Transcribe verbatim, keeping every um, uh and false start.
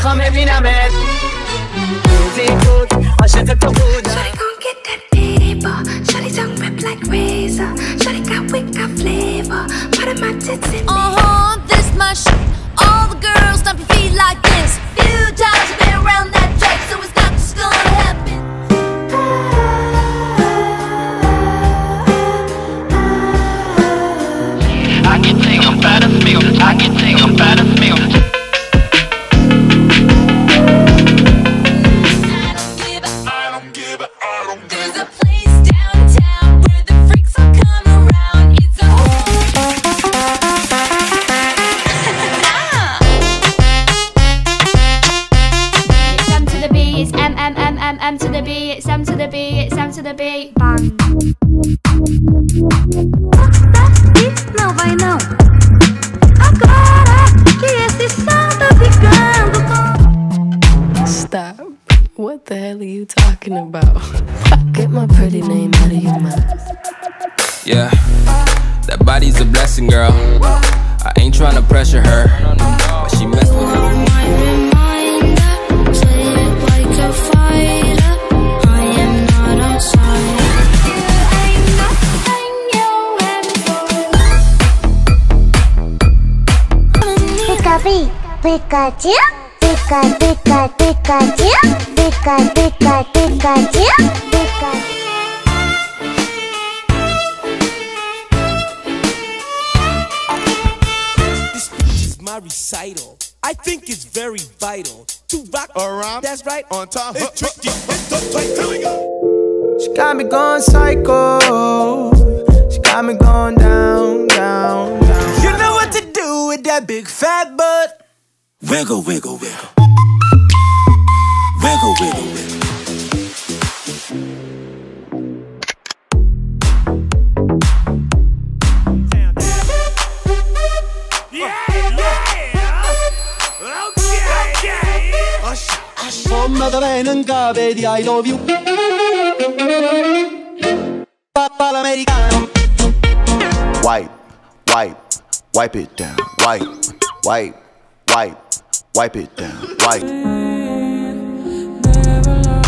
hame bina med. Music good, aşık to good. Shawty gon' get that paper. Shawty tongue rip like razor. Shawty got wick, got flavor. Part of my tits in me. Uh-huh, this my shit. All the girls stomp your feet like this. Few times you've been around that track, so it's not just gonna happen. I can take a battlefield. I can take a battlefield. M to the B, it's M to the B, it's M to the B, bang. Não vai não. Agora que esse som tá ficando bom. Stop. What the hell are you talking about? Get my pretty name out of your mouth. Yeah, that body's a blessing, girl. I ain't tryna pressure her, but she messed with me. Pikachu, Pika, Pika, Pikachu, Pika, Pika, Pikachu, Pika. This is my recital. I think it's very vital to rock around. That's right, on time. It's tricky. It's the tight. Here we go. She got me going psycho. She got me going down, down, down. You know what to do with that big fat butt. Wiggle, wiggle, wiggle. Wiggle, wiggle, wiggle. Yeah, yeah. Okay, okay. Sommatamente vedi I love you. Papa l'americano. Wipe, wipe, wipe it down. Wipe, wipe. Wipe, wipe it down, wipe.